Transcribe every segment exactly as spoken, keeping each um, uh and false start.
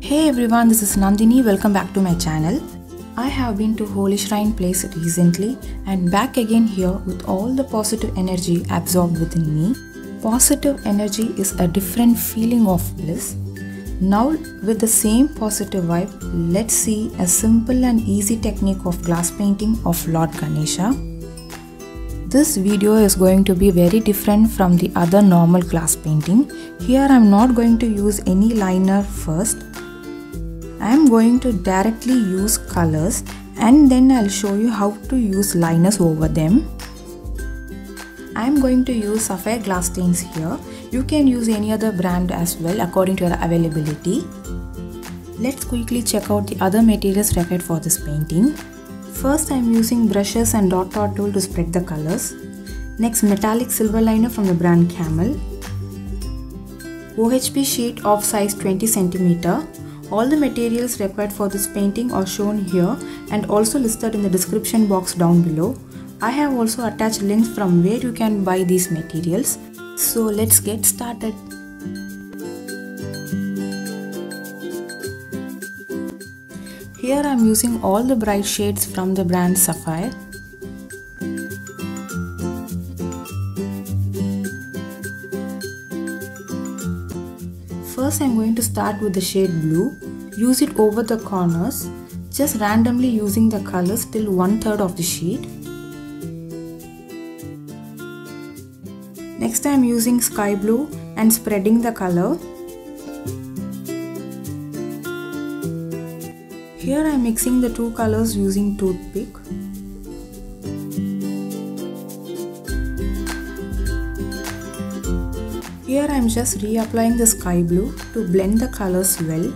Hey everyone, this is Nandini. Welcome back to my channel. I have been to Holy Shrine Place recently and back again here with all the positive energy absorbed within me. Positive energy is a different feeling of bliss. Now with the same positive vibe, let's see a simple and easy technique of glass painting of Lord Ganesha. This video is going to be very different from the other normal glass painting. Here I am not going to use any liner first. I am going to directly use colors and then I'll show you how to use liners over them. I am going to use sapphire glass stains here. You can use any other brand as well according to your availability. Let's quickly check out the other materials required for this painting. First, I am using brushes and dot dot tool to spread the colors. Next, metallic silver liner from the brand Camel. O H P sheet of size twenty centimeters. All the materials required for this painting are shown here and also listed in the description box down below. I have also attached links from where you can buy these materials. So let's get started. Here I am using all the bright shades from the brand Sapphire. First I am going to start with the shade blue. Use it over the corners, just randomly using the colors till one third of the sheet. Next I am using sky blue and spreading the color. Here I am mixing the two colors using toothpick. Here I am just reapplying the sky blue to blend the colors well.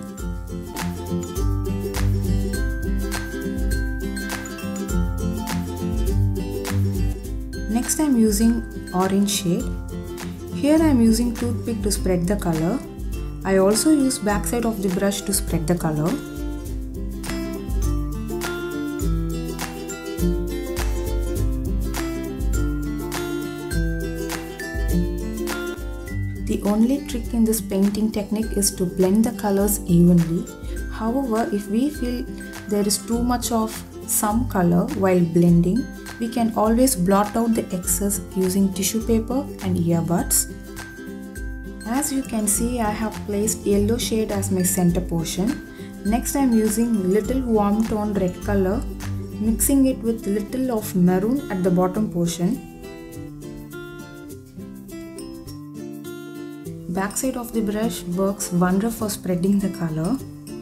Next I am using orange shade. Here I am using toothpick to spread the color. I also use backside of the brush to spread the color. The only trick in this painting technique is to blend the colors evenly. However, if we feel there is too much of some color while blending, we can always blot out the excess using tissue paper and earbuds. As you can see, I have placed yellow shade as my center portion. Next I am using little warm tone red color, mixing it with little of maroon at the bottom portion. Backside of the brush works wonder for spreading the color.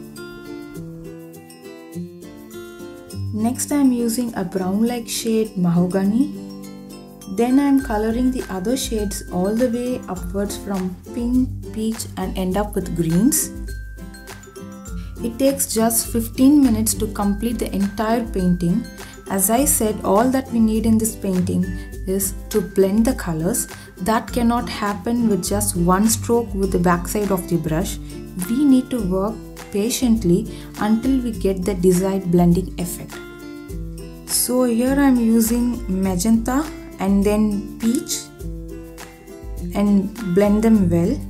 Next I am using a brown like shade mahogany. Then I am coloring the other shades all the way upwards from pink, peach and end up with greens. It takes just fifteen minutes to complete the entire painting. As I said, all that we need in this painting is to blend the colors. That cannot happen with just one stroke with the backside of the brush. We need to work patiently until we get the desired blending effect. So here I am using magenta and then peach and blend them well.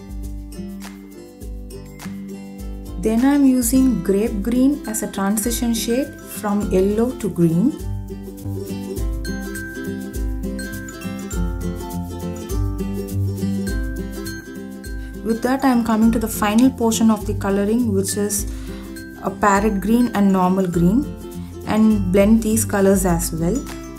Then I am using grape green as a transition shade from yellow to green. With that I am coming to the final portion of the coloring, which is a parrot green and normal green, and blend these colors as well.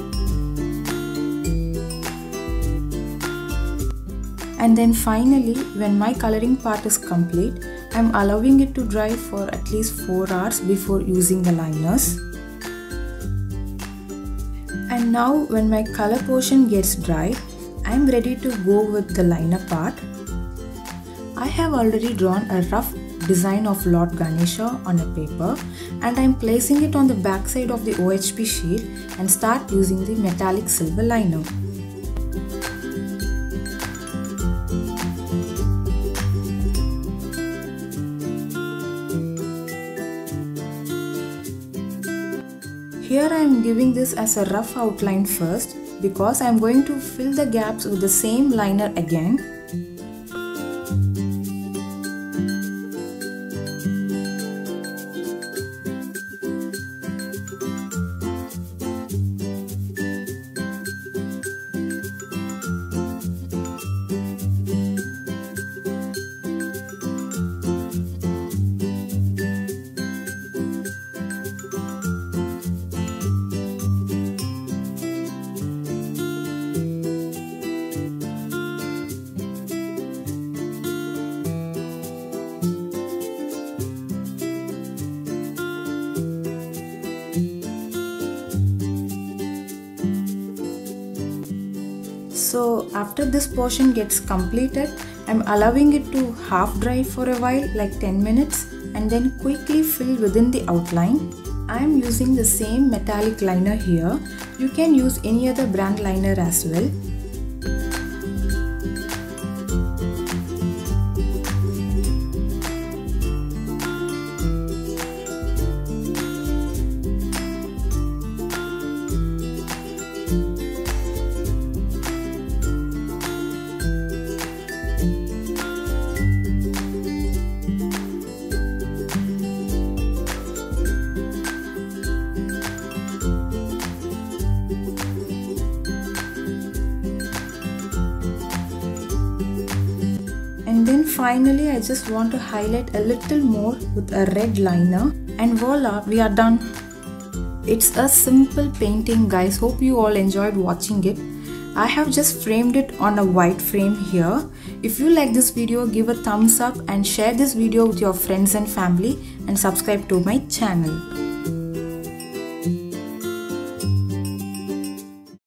And then finally, when my coloring part is complete, I am allowing it to dry for at least four hours before using the liners. And now when my color portion gets dry, I am ready to go with the liner part. I have already drawn a rough design of Lord Ganesha on a paper and I am placing it on the back side of the O H P sheet and start using the metallic silver liner. Here I am giving this as a rough outline first because I am going to fill the gaps with the same liner again. So after this portion gets completed, I'm allowing it to half dry for a while, like ten minutes, and then quickly fill within the outline. I am using the same metallic liner here. You can use any other brand liner as well. And then finally I just want to highlight a little more with a red liner, and voila, we are done. It's a simple painting, guys. Hope you all enjoyed watching it. I have just framed it on a white frame here. If you like this video, give a thumbs up and share this video with your friends and family, and subscribe to my channel.